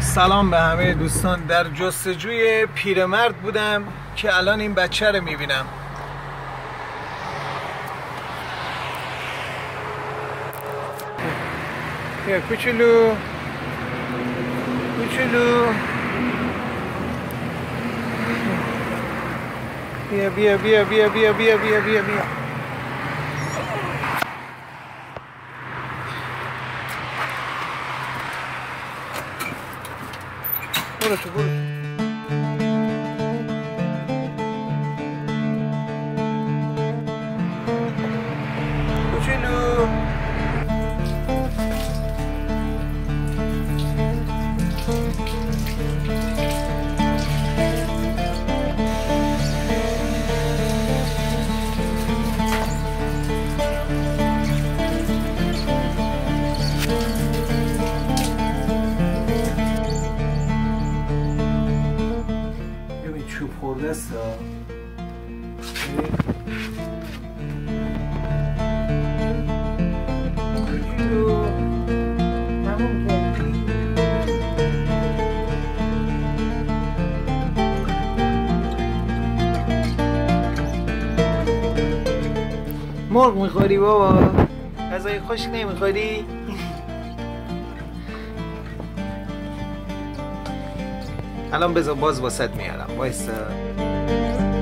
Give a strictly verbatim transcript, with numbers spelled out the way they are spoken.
سلام به همه دوستان. در جستجوی پیرمرد بودم که الان این بچه رو میبینم. بیا کوچولو کوچولو بیا بیا بیا بیا بیا بیا بیا بیا بیا برو تو برو کوچولو. چوب خورده است ها. مرغ میخوری بابا؟ غذای خشک نمیخوری؟ الان بذار باز واسط میارم. وایسا.